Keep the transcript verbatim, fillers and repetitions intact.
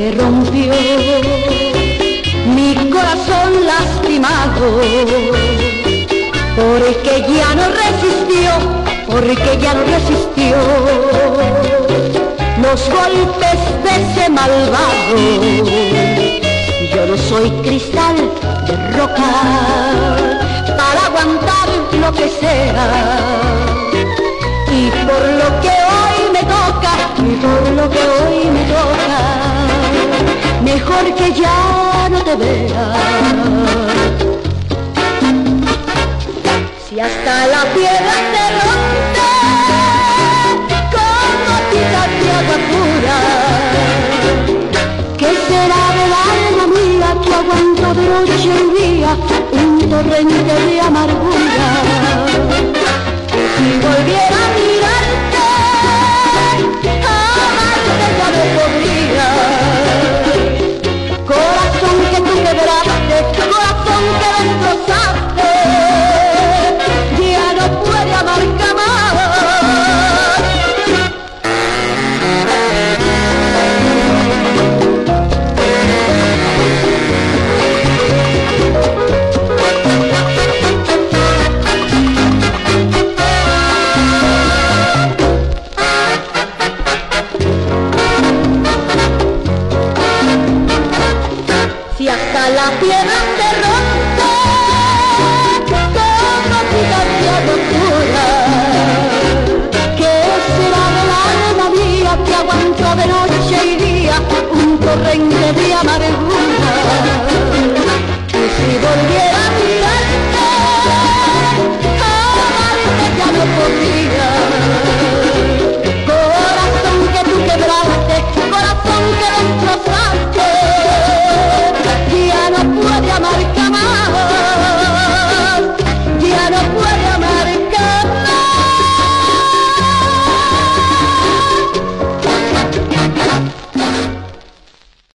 me rompió mi corazón lastimado, porque ya no resistió, porque ya no resistió los golpes de ese malvado. Yo no soy cristal de roca para aguantar lo que sea, y por lo que hoy me toca, y por lo que hoy me toca, mejor que ya no te vea. Si hasta la piedra te rompe con gotitas de agua pura, ¿qué será del alma mía que aguanto de noche y día un torrente de amargura? Si volviera